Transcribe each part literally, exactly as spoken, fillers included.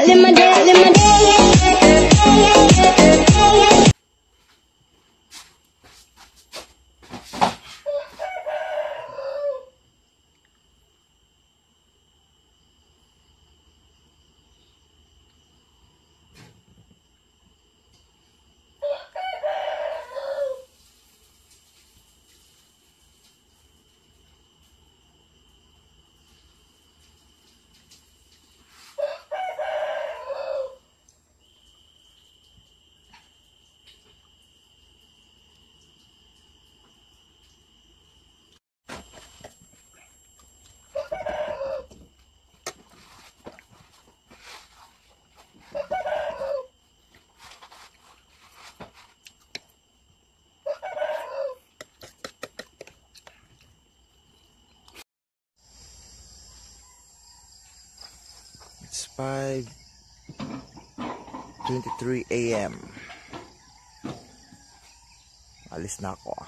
live my day, live my day. It's five twenty-three A M Alis na ako.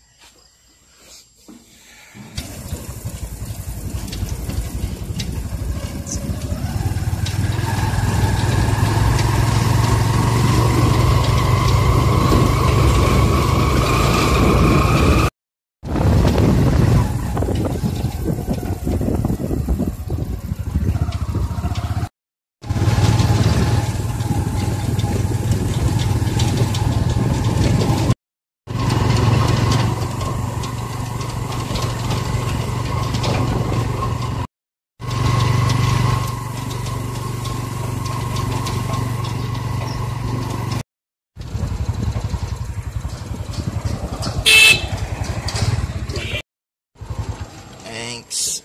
Thanks.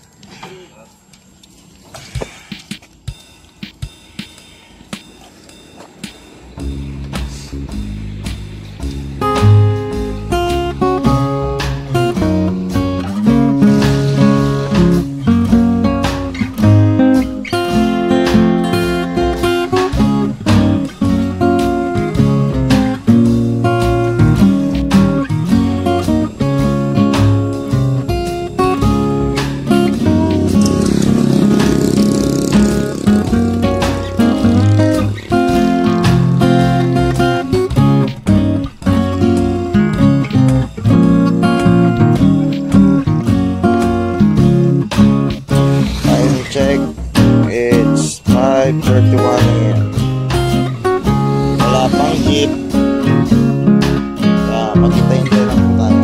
Check, it's five thirty-one A M Wala pang jeep, kaya maghintay-hintay lang po tayo.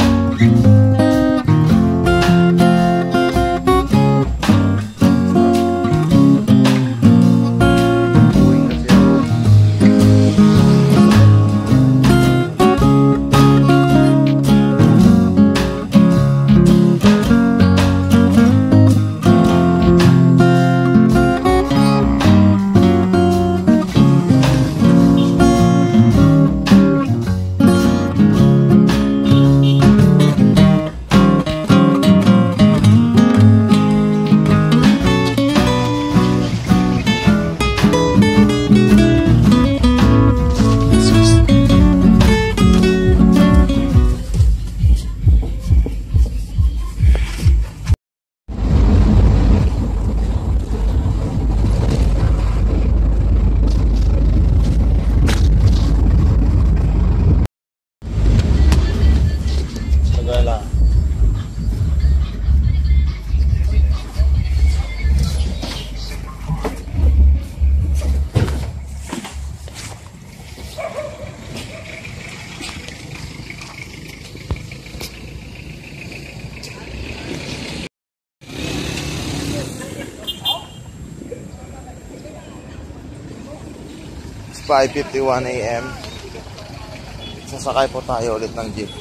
five fifty-one A M Sasakay po tayo ulit ng jeep.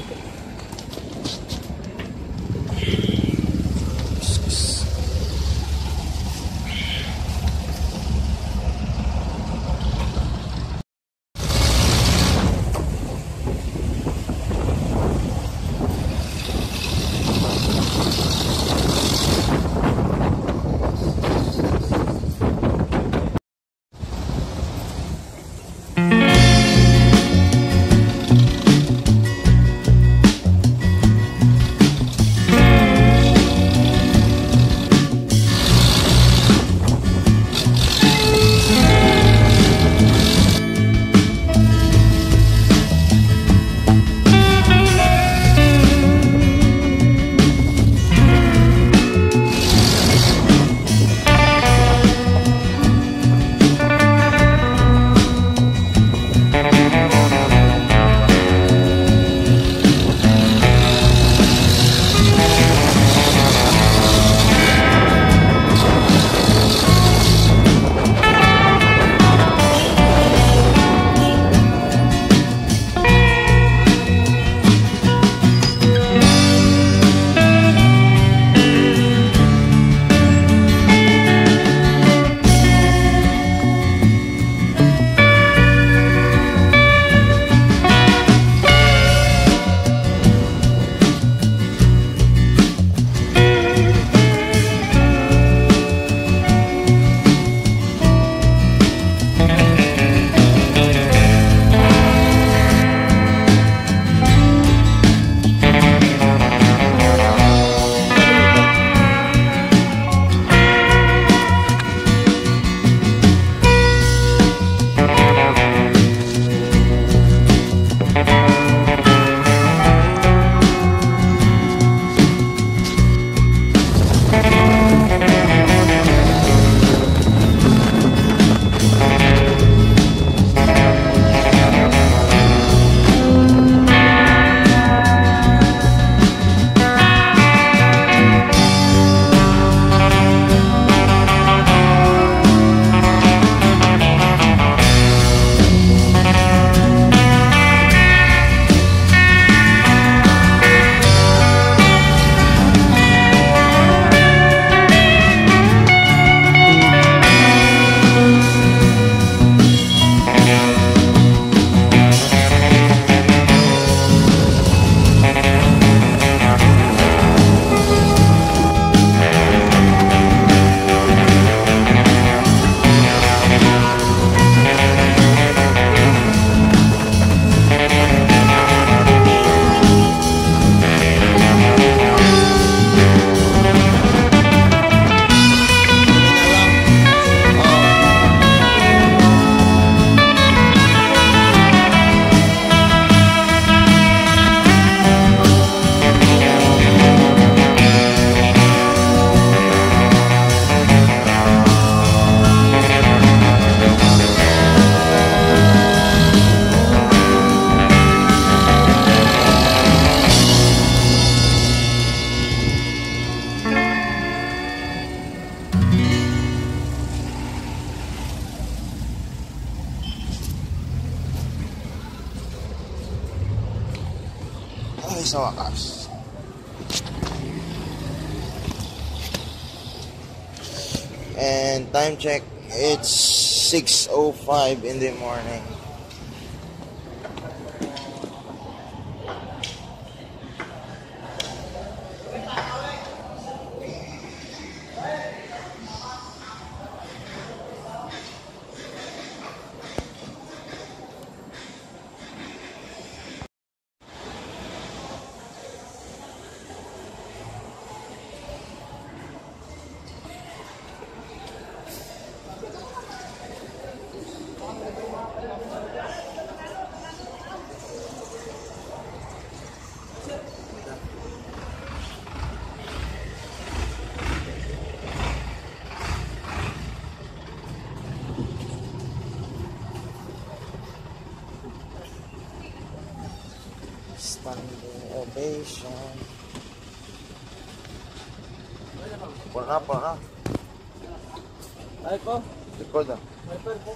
Ay, sa wakas. And time check, it's six oh five in the morning. Standing ovation. Pura, pura. Ay po. Likod ah. Ay po.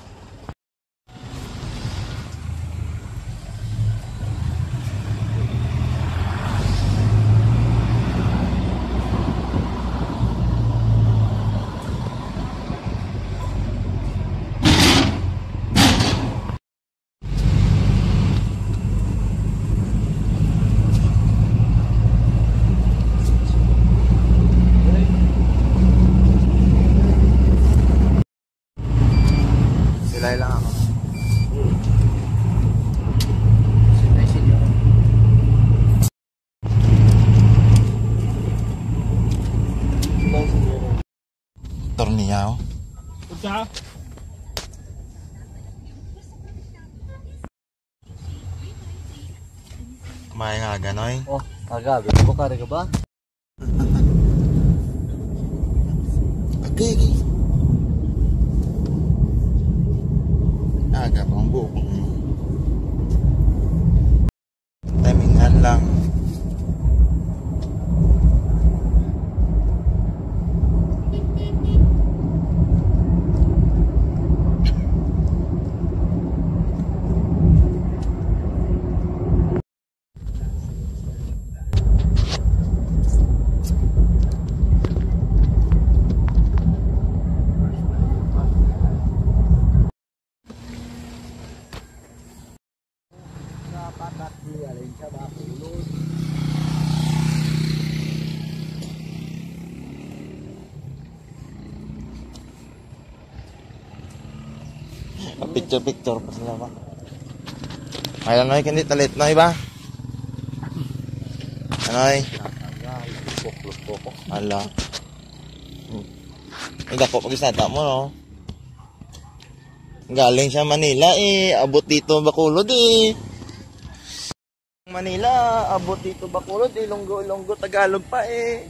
Silay lang ako. Tornilyo. Punta. Kumain nga ganoy. Oh, agabi ko kare ka ba? Okay, okay. Aga pa ang buhok mo. Timingan lang. Patak di alin sa bakulod. Picture picture pa sila ba? Ay lang noy, hindi talit noy ba? Anoy? Poklo-poklo. Ala. Ang dako pag isnata mo no? Galing siya Manila eh, abot dito Bacolod eh. Manila, abot dito Bacolod, Ilonggo-Ilonggo, Tagalog pa eh.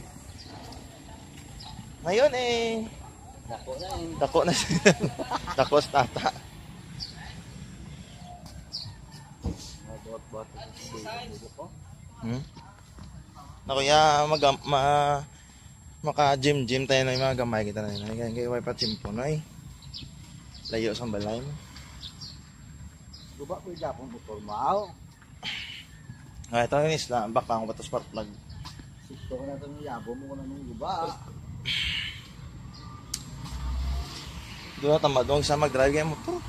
Ngayon eh, Dako na eh. dako na siya. Dako sa tata. Bot-bot ko. Hmm? Naku ya, mag ma maka gym gym tayo na yung mga gamay kita na yun. Kaya kaya way pa timpo na eh. Layo sa balay mo. Guba ko japon butol mao. Ay, ito yung isla, baka ako batas part plug. Sikto ko na ito ng yabo mo ko na nung guba. Doon na tamad doon sa mag-drive kayo mo to.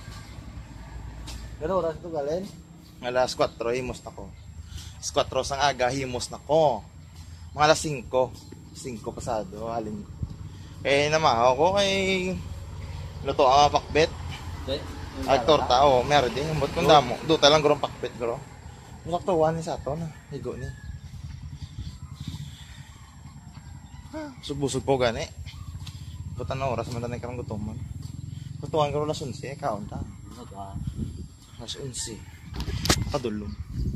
Pero oras ito galin? Alas kwatro, himos na ko. Alas kwatro sang aga, himos na ko. Mga alas singko. singko pasado, halin. Eh, namahaw ko kay luto ang pakbet. Ay, torta, oh, meron din. But kung damo, doon talang gurong pakbet, guro. Masaktuwan ni sa ito na, higo ni. Subusog po gani. Butan na oras, mantanay ka ng gutuman. Tutuan ka rin alas unsi, eh, kaon ta. Alas unsi. Kadulong.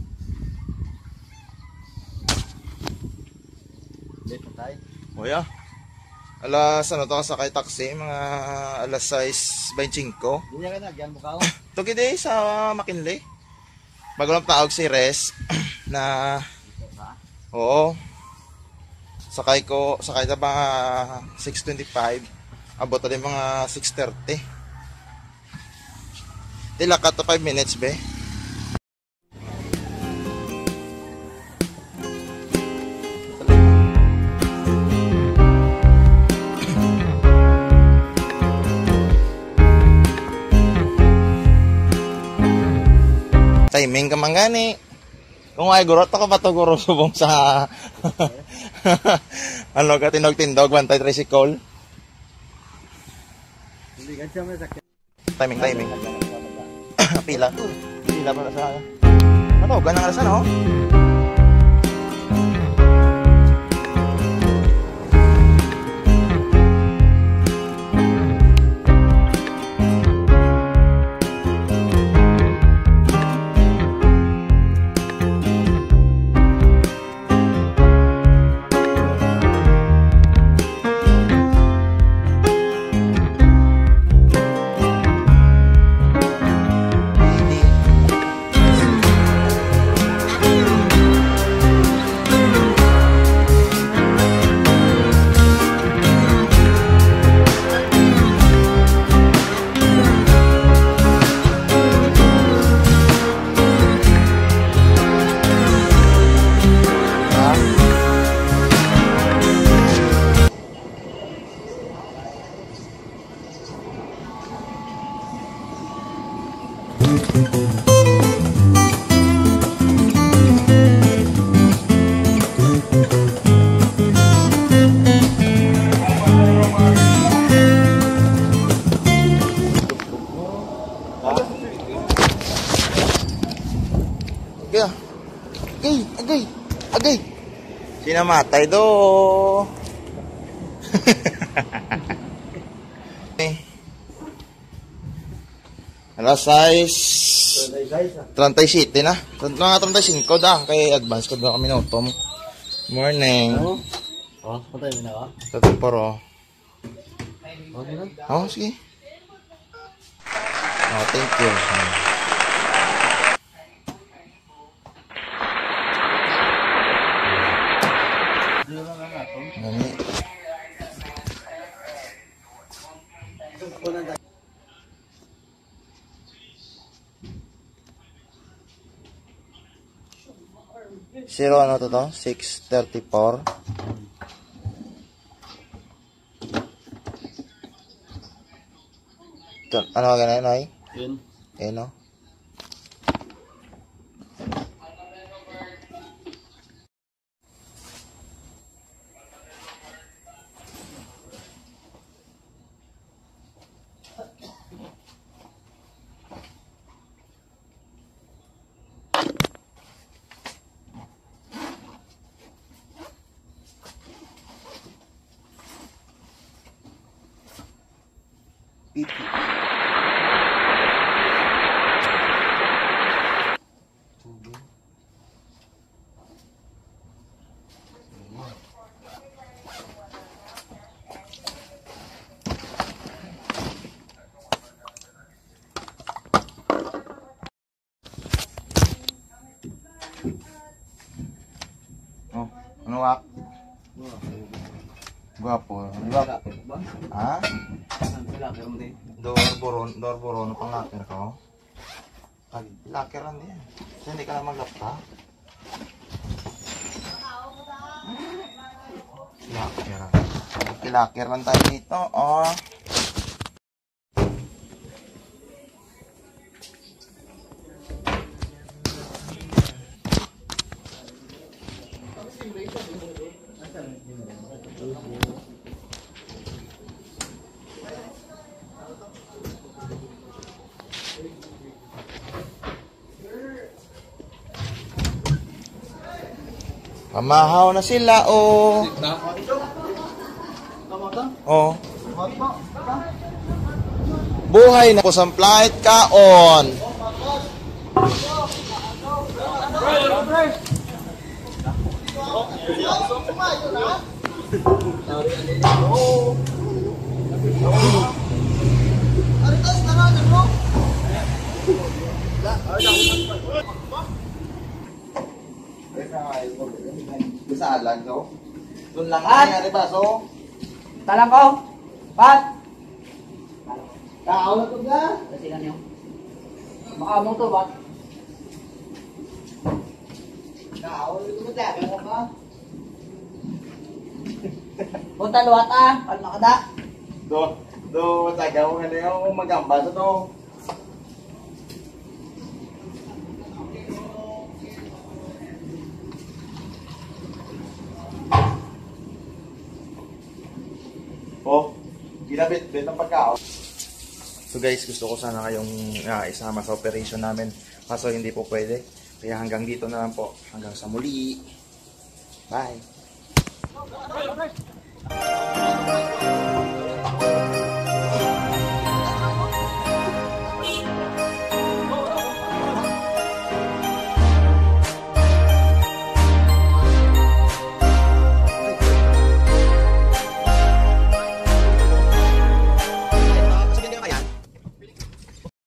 Late na tayo. O ya. Alas, ano to, kasakay taxi, mga alas sais twenty-five. Hindi niya ka nagyan mo ka o? Ito gede sa McKinley. Bago lang tawag si Res na oo. Sakay ko, sakay na mga six twenty-five. Abot na mga six thirty. Tila ka to five minutes be. timing ka man gani. Kung ay gurot ako ba to guro subong sa ano ka tinog-tindog bantay tricycle. Hindi ka siya may sakit. Timing timing. Pila. Pila para sa ano ganang arasan oh. Agay, agay, agay. Sinamatay do. Okay. Alas sais thirty-seven na. Mga thirty-five da. Kay advance ko daw kami minuto. Morning. Oh, patay mo na ka? Tatang paro. Okay na? Oh, sige. Oh, thank you. Nani? Zero ano to to? six thirty-four. Ano ka ganun, Noy? Yun. Eh, no? P T. Oh, ano wak? Gwapo. Gwapo. Ha? Door boron, door boron pang locker ko. Pag locker lang din. Kasi hindi ka na maglapta. Locker. Locker lang tayo dito. Oh. Pamahaw na sila, oh. Oh. Buhay na ko sa flight kaon. Bisalan ko. Doon lang ang nangyari ba, so? Talang ko. Pat. Tao na ito ka? Kasi nga niyo. Baka mo to, Pat. Tao na ito ka? Kaya ka? Punta luwat ah. Pag nakada. Do, do, tagaw nga na yung magamba sa to. Oh, ginabit-bit ang pagkaon. So guys, gusto ko sana kayong uh, isama sa operation namin. Kaso hindi po pwede. Kaya hanggang dito na lang po. Hanggang sa muli. Bye!